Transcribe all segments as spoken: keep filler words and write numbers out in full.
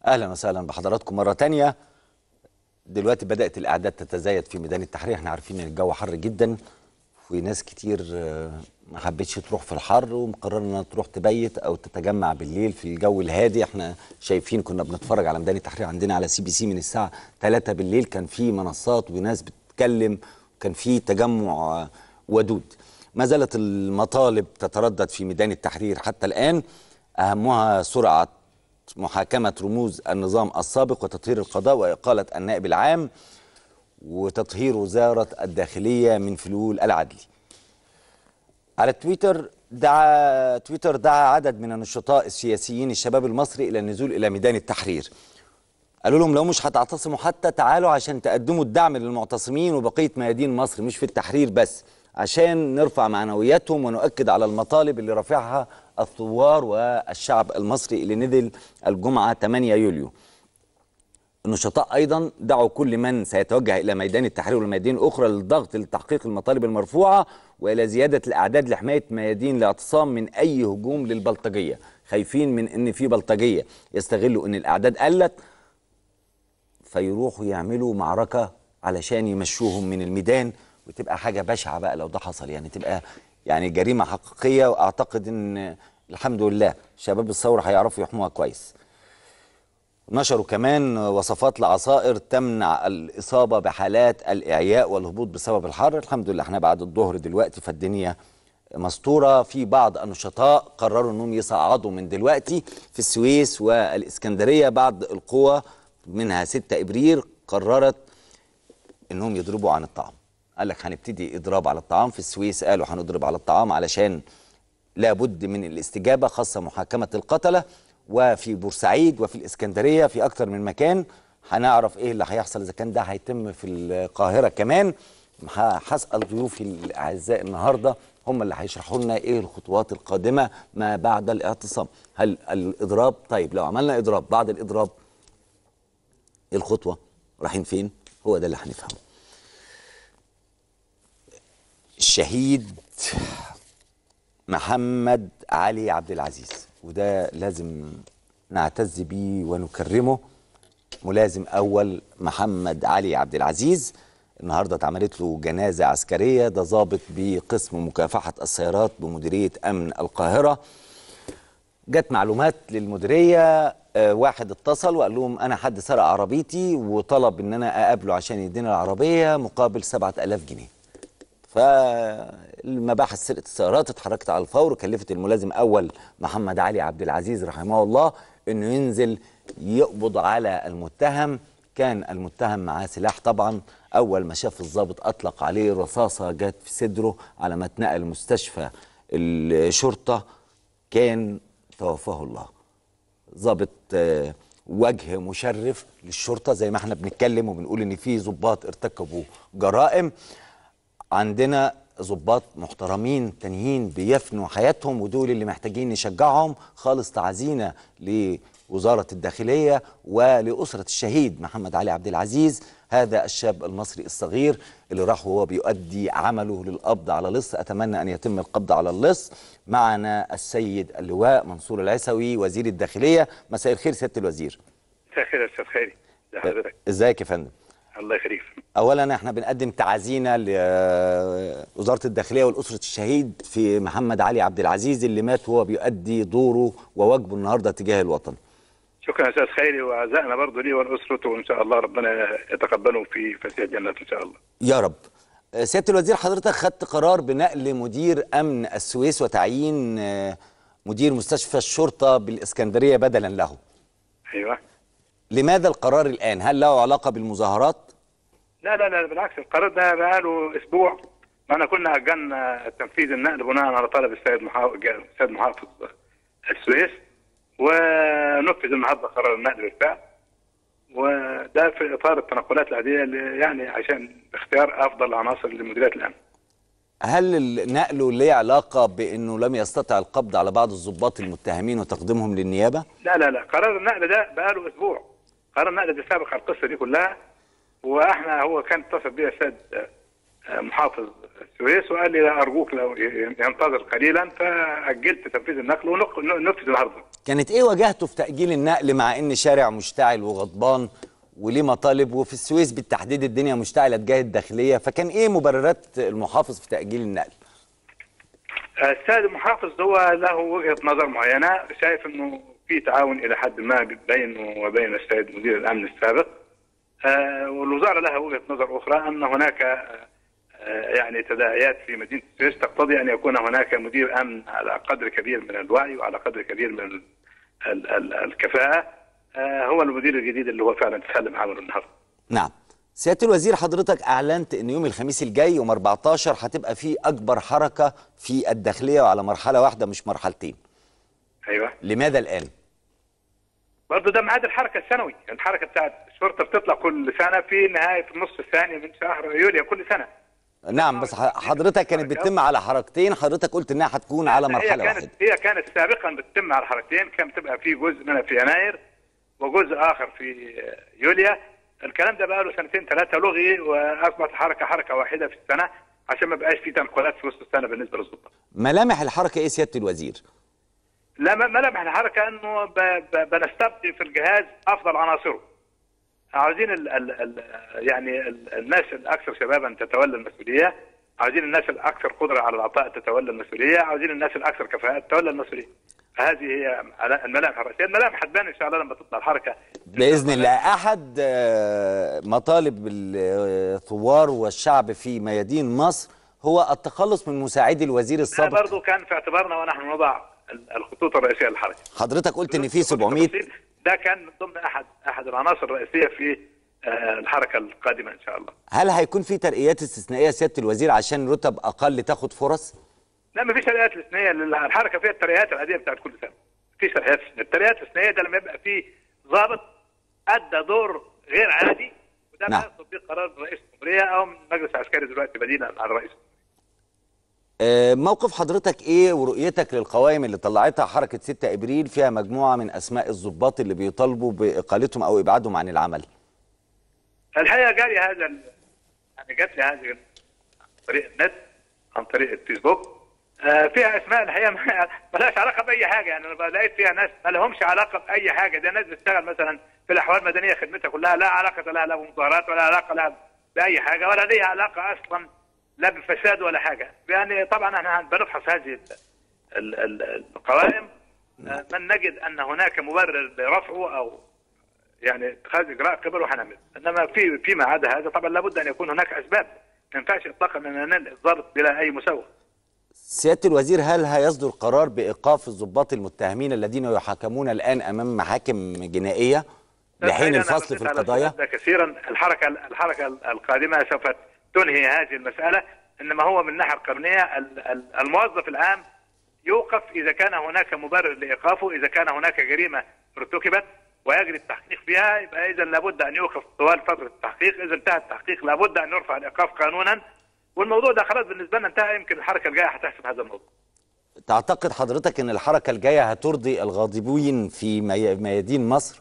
اهلا وسهلا بحضراتكم مره تانية. دلوقتي بدات الاعداد تتزايد في ميدان التحرير، احنا عارفين ان الجو حر جدا وفي ناس كتير ما حبتش تروح في الحر ومقرره انها تروح تبيت او تتجمع بالليل في الجو الهادي. احنا شايفين كنا بنتفرج على ميدان التحرير عندنا على سي بي سي من الساعه ثلاثة بالليل، كان في منصات وناس بتتكلم، كان في تجمع ودود. ما زالت المطالب تتردد في ميدان التحرير حتى الان، اهمها سرعه محاكمة رموز النظام السابق وتطهير القضاء وإقالة النائب العام وتطهير وزارة الداخلية من فلول العدل. على تويتر دعا تويتر دعا عدد من النشطاء السياسيين الشباب المصري إلى النزول إلى ميدان التحرير. قالوا لهم لو مش هتعتصموا حتى تعالوا عشان تقدموا الدعم للمعتصمين وبقية ميادين مصر، مش في التحرير بس، عشان نرفع معنوياتهم ونؤكد على المطالب اللي رافعها الثوار والشعب المصري اللي نزل الجمعة ثمانية يوليو. النشطاء أيضا دعوا كل من سيتوجه إلى ميدان التحرير والميادين الأخرى للضغط لتحقيق المطالب المرفوعة وإلى زيادة الأعداد لحماية ميادين الاعتصام من أي هجوم للبلطجية. خايفين من إن في بلطجية يستغلوا إن الأعداد قلت فيروحوا يعملوا معركة علشان يمشوهم من الميدان، وتبقى حاجة بشعة بقى لو ده حصل، يعني تبقى يعني جريمة حقيقية. وأعتقد إن الحمد لله شباب الثورة هيعرفوا يحموها كويس. نشروا كمان وصفات لعصائر تمنع الإصابة بحالات الإعياء والهبوط بسبب الحر. الحمد لله احنا بعد الظهر دلوقتي فالدنيا مستورة. في بعض النشطاء قرروا أنهم يصعدوا من دلوقتي في السويس والإسكندرية. بعض القوى منها ستة إبريل قررت أنهم يضربوا عن الطعام. قال لك هنبتدي إضراب على الطعام. في السويس قالوا هنضرب على الطعام علشان لابد من الاستجابة، خاصة محاكمة القتلة. وفي بورسعيد وفي الإسكندرية في أكتر من مكان هنعرف إيه اللي هيحصل إذا كان ده هيتم في القاهرة كمان. هسأل ضيوفي الأعزاء النهاردة هم اللي هيشرحوا لنا إيه الخطوات القادمة ما بعد الاعتصام. هل الإضراب، طيب لو عملنا إضراب بعد الإضراب الخطوة رايحين فين؟ هو ده اللي هنفهمه. الشهيد محمد علي عبد العزيز، وده لازم نعتز بيه ونكرمه. ملازم أول محمد علي عبد العزيز النهاردة اتعملت له جنازة عسكرية. ده ضابط بقسم مكافحة السيارات بمديرية أمن القاهرة. جت معلومات للمديرية، آه واحد اتصل وقال لهم أنا حد سرق عربيتي وطلب إن أنا أقابله عشان يدينا العربية مقابل سبعة آلاف جنيه. فالمباحث سرقة السيارات اتحركت على الفور وكلفت الملازم أول محمد علي عبد العزيز رحمه الله إنه ينزل يقبض على المتهم. كان المتهم معاه سلاح طبعا. أول ما شاف الضابط أطلق عليه رصاصة جت في صدره، على ما اتنقل مستشفى الشرطة كان توفاه الله. ضابط وجه مشرف للشرطة، زي ما احنا بنتكلم وبنقول إن في ضباط ارتكبوا جرائم، عندنا ضباط محترمين تانيين بيفنوا حياتهم، ودول اللي محتاجين نشجعهم. خالص تعزينا لوزارة الداخلية ولأسرة الشهيد محمد علي عبد العزيز، هذا الشاب المصري الصغير اللي راح وهو بيؤدي عمله للقبض على لص. أتمنى أن يتم القبض على اللص. معنا السيد اللواء منصور العيسوي وزير الداخلية. مساء الخير سيادة الوزير. مساء الخير يا أستاذ خيري، ازي حضرتك؟ ازيك يا فندم؟ الله يخليك. اولا احنا بنقدم تعازينا لوزاره الداخليه والاسره الشهيد في محمد علي عبد العزيز اللي مات وهو بيؤدي دوره وواجبه النهارده تجاه الوطن. شكرا يا استاذ خيري، وعزائنا برضه ليه ولاسرته، وان شاء الله ربنا يتقبله في فسيح جنات ان شاء الله. يا رب. سياده الوزير، حضرتك خدت قرار بنقل مدير امن السويس وتعيين مدير مستشفى الشرطه بالاسكندريه بدلا له. ايوه. لماذا القرار الان؟ هل له علاقه بالمظاهرات؟ لا لا لا بالعكس، القرار ده بقاله اسبوع. معنا كنا اجلنا تنفيذ النقل بناء على طلب السيد محافظ السيد محافظ السويس، ونفذ النهارده قرار النقل بالفعل. وده في اطار التنقلات العاديه اللي يعني عشان اختيار افضل عناصر لمديريه الامن. هل النقل ليه علاقه بانه لم يستطع القبض على بعض الضباط المتهمين وتقديمهم للنيابه؟ لا لا لا، قرار النقل ده بقاله اسبوع. قرار النقل ده سابق على القصه دي كلها، واحنا هو كان اتصل بيا السيد محافظ السويس، وقال لي لا ارجوك لو ينتظر قليلا، فاجلت تنفيذ النقل ونفذ النهارده. كانت ايه واجهته في تاجيل النقل مع ان شارع مشتعل وغضبان وليه مطالب، وفي السويس بالتحديد الدنيا مشتعله تجاه الداخليه، فكان ايه مبررات المحافظ في تاجيل النقل؟ السيد المحافظ هو له وجهه نظر معينه، شايف انه في تعاون الى حد ما بينه وبين السيد مدير الامن السابق، آه والوزاره لها وجهه نظر اخرى ان هناك آه يعني تداعيات في مدينه السويس تقتضي ان يكون هناك مدير امن على قدر كبير من الوعي وعلى قدر كبير من ال ال ال الكفاءه، آه هو المدير الجديد اللي هو فعلا تسلم عمله النهارده. نعم. سياده الوزير، حضرتك اعلنت ان يوم الخميس الجاي يوم أربعتاشر هتبقى في اكبر حركه في الداخليه وعلى مرحله واحده مش مرحلتين. ايوه. لماذا الان؟ برضه ده ميعاد الحركه السنوي، الحركه بتاعت الشرطه بتطلع كل سنه في نهايه في النص الثاني من شهر يوليو كل سنه. نعم، بس حضرتك كانت بتتم على حركتين، حضرتك قلت انها هتكون على مرحله هي كانت واحده. هي كانت سابقا بتتم على حركتين، كان بتبقى في جزء منها في يناير وجزء اخر في يوليو. الكلام ده بقى له سنتين ثلاثه لغي واصبحت حركه حركه واحده في السنه عشان ما بقاش في تنقلات في وسط السنه بالنسبه للسلطه. ملامح الحركه ايه سياده الوزير؟ لا، ملامح الحركه انه بنستبقي في الجهاز افضل عناصره. عاوزين ال ال ال يعني ال الناس الاكثر شبابا تتولى المسؤوليه، عاوزين الناس الاكثر قدره على العطاء تتولى المسؤوليه، عاوزين الناس الاكثر كفاءه تتولى المسؤوليه. هذه هي الملامح الرئيسيه، الملامح هتبان ان شاء الله لما تطلع الحركه باذن الله. احد مطالب الثوار والشعب في ميادين مصر هو التخلص من مساعدي الوزير السابق. ده برضه كان في اعتبارنا ونحن نضع الخطوط الرئيسيه للحركه. حضرتك قلت ان في سبعمائة، ده كان من ضمن احد احد العناصر الرئيسيه في الحركه القادمه ان شاء الله. هل هيكون في ترقيات استثنائيه سياده الوزير عشان رتب اقل تاخد فرص؟ لا، ما فيش ترقيات استثنائيه، الحركه فيها الترقيات العاديه بتاعت كل سنه. ما فيش ترقيات استثنائيه، الترقيات الاستثنائيه ده لما يبقى في ضابط ادى دور غير عادي، وده نعم. تطبيق قرار رئيس الجمهوريه او من المجلس العسكري دلوقتي بديلا عن الرئيس. موقف حضرتك ايه ورؤيتك للقوائم اللي طلعتها حركه ستة ابريل فيها مجموعه من اسماء الضباط اللي بيطالبوا باقالتهم او ابعادهم عن العمل؟ الحقيقه جالي هذا يعني جات لي هذه عن طريق النت، عن طريق الفيسبوك، آه فيها اسماء الحقيقه ما لهاش علاقه باي حاجه، يعني انا لقيت فيها ناس ما لهمش علاقه باي حاجه، ده ناس بتشتغل مثلا في الاحوال المدنيه خدمتها كلها لا علاقه لها لا بمظاهرات ولا علاقه لها باي حاجه ولا ليها علاقه اصلا لا بفساد ولا حاجه. يعني طبعا احنا بنفحص هذه القوائم، من نجد ان هناك مبرر لرفعه او يعني اتخاذ اجراء قبله هنعمل، انما في فيما عدا هذا طبعا لابد ان يكون هناك اسباب، ما ينفعش اطلاقا ان ننال الضابط بلا اي مساواه. سياده الوزير، هل هيصدر قرار بايقاف الضباط المتهمين الذين يحاكمون الان امام محاكم جنائيه لحين الفصل في القضايا؟ كثيرا الحركه الحركه القادمه سوف تنهي هذه المساله، انما هو من الناحيه القانونيه الموظف العام يوقف اذا كان هناك مبرر لايقافه، اذا كان هناك جريمه ارتكبت ويجري التحقيق فيها يبقى اذا لابد ان يوقف طوال فتره التحقيق، اذا انتهى التحقيق لابد ان يرفع الايقاف قانونا، والموضوع ده خلاص بالنسبه لنا انتهى. يمكن الحركه الجايه هتحسب هذا الموضوع. تعتقد حضرتك ان الحركه الجايه هترضي الغاضبين في ميادين مصر؟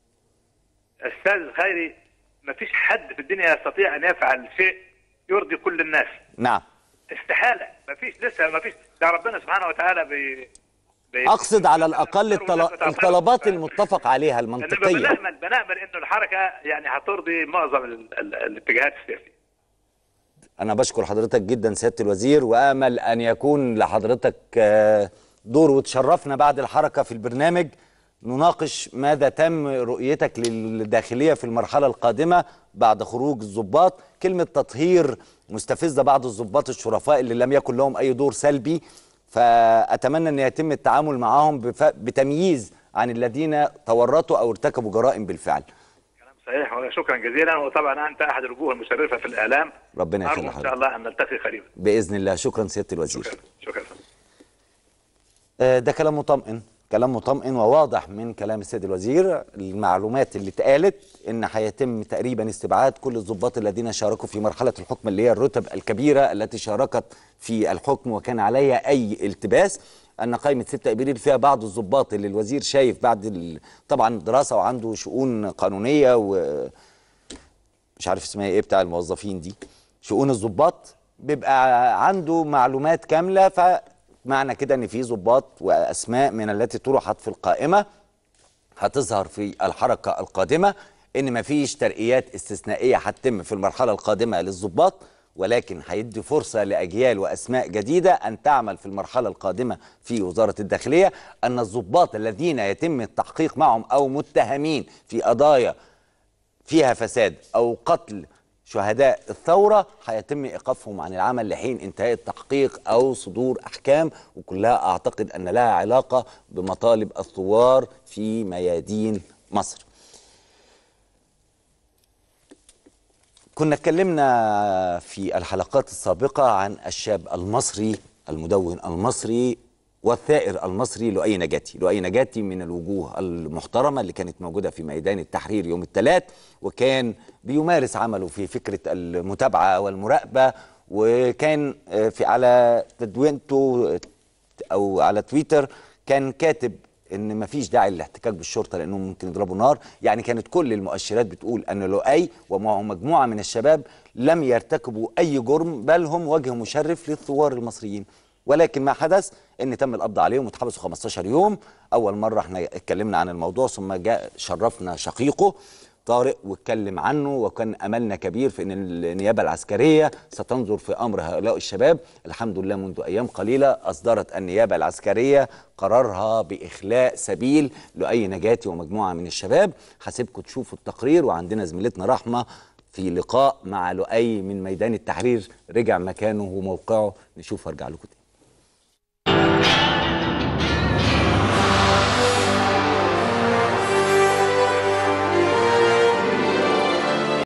استاذ الخيري، ما فيش حد في الدنيا يستطيع ان يفعل شيء يرضي كل الناس. نعم. استحاله، ما فيش لسه ما فيش، ده ربنا سبحانه وتعالى بي بي اقصد على الاقل الطلبات المتفق عليها المنطقيه. بنأمل بنأمل انه الحركه يعني هترضي معظم ال ال الاتجاهات السياسيه. انا بشكر حضرتك جدا سياده الوزير، وامل ان يكون لحضرتك دور وتشرفنا بعد الحركه في البرنامج نناقش ماذا تم رؤيتك للداخليه في المرحله القادمه بعد خروج الضباط. كلمه تطهير مستفزه بعض الضباط الشرفاء اللي لم يكن لهم اي دور سلبي، فاتمنى ان يتم التعامل معهم بتمييز عن الذين تورطوا او ارتكبوا جرائم بالفعل. كلام صحيح وشكرا جزيلا، وطبعا انت احد الوجوه المشرفه في الاعلام. ربنا يخليك. ان شاء الله ان نلتقي قريبا باذن الله. شكرا سياده الوزير. شكرا شكرا. آه ده كلام مطمئن، كلام مطمئن وواضح من كلام السيد الوزير. المعلومات اللي اتقالت ان هيتم تقريبا استبعاد كل الضباط الذين شاركوا في مرحله الحكم اللي هي الرتب الكبيره التي شاركت في الحكم وكان عليها اي التباس. ان قائمه ستة ابريل فيها بعض الضباط اللي الوزير شايف بعد طبعا دراسه وعنده شؤون قانونيه و مش عارف اسمها ايه بتاع الموظفين دي، شؤون الضباط بيبقى عنده معلومات كامله، فمعنى كده ان في ضباط واسماء من التي طرحت في القائمه هتظهر في الحركه القادمه، ان مفيش ترقيات استثنائيه هتتم في المرحله القادمه للضباط، ولكن هيدي فرصه لاجيال واسماء جديده ان تعمل في المرحله القادمه في وزاره الداخليه. ان الضباط الذين يتم التحقيق معهم او متهمين في قضايا فيها فساد او قتل شهداء الثوره هيتم ايقافهم عن العمل لحين انتهاء التحقيق او صدور احكام، وكلها اعتقد ان لها علاقه بمطالب الثوار في ميادين مصر. كنا اتكلمنا في الحلقات السابقة عن الشاب المصري المدون المصري والثائر المصري لؤي نجاتي. لؤي نجاتي من الوجوه المحترمة اللي كانت موجودة في ميدان التحرير يوم الثلاث، وكان بيمارس عمله في فكرة المتابعة والمراقبة، وكان في على تدوينته أو على تويتر كان كاتب ان مفيش داعي للاحتكاك بالشرطه لانهم ممكن يضربوا نار. يعني كانت كل المؤشرات بتقول ان لؤي ومعه مجموعه من الشباب لم يرتكبوا اي جرم، بل هم وجه مشرف للثوار المصريين. ولكن ما حدث ان تم القبض عليهم واتحبسوا خمستاشر يوم. اول مره احنا اتكلمنا عن الموضوع، ثم جاء شرفنا شقيقه طارق واتكلم عنه، وكان املنا كبير في ان النيابه العسكريه ستنظر في امر هؤلاء الشباب. الحمد لله منذ ايام قليله اصدرت النيابه العسكريه قرارها باخلاء سبيل لؤي نجاتي ومجموعه من الشباب. هسيبكم تشوفوا التقرير، وعندنا زميلتنا رحمه في لقاء مع لؤي من ميدان التحرير رجع مكانه وموقعه، نشوف وارجع لكم تاني.